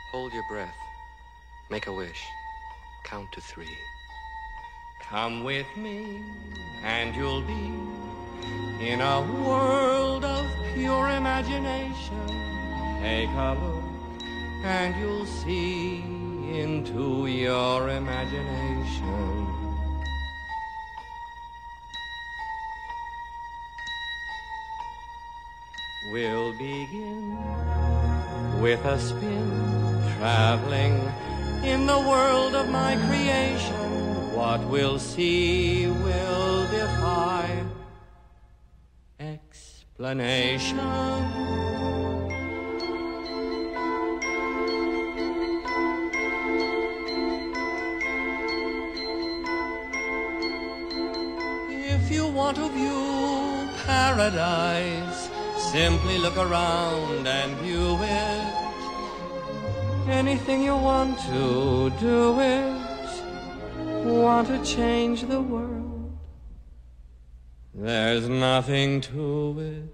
Hold your breath. Make a wish. Count to 3. Come with me, and you'll be in a world of pure imagination. Take a look, and you'll see into your imagination. We'll begin with a spin, traveling in the world of my creation. What we'll see will defy explanation. If you want to view paradise, simply look around and view it. Anything you want to do it. Want to change the world, there's nothing to it.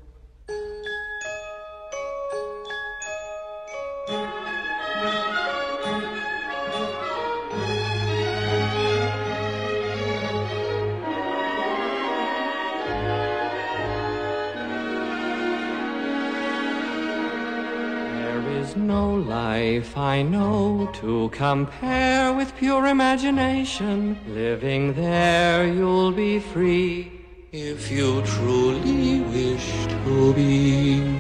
No life I know to compare with pure imagination. Living there you'll be free if you truly wish to be.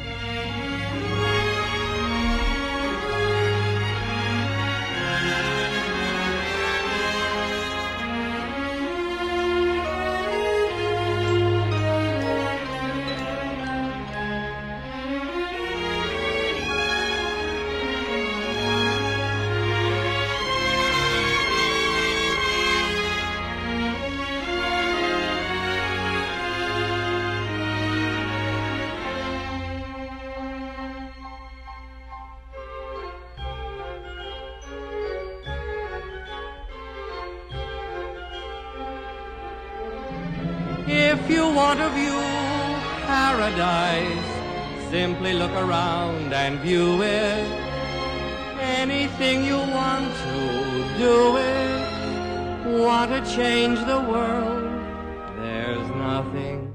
If you want to view paradise, simply look around and view it. Anything you want to do it. Want to change the world, there's nothing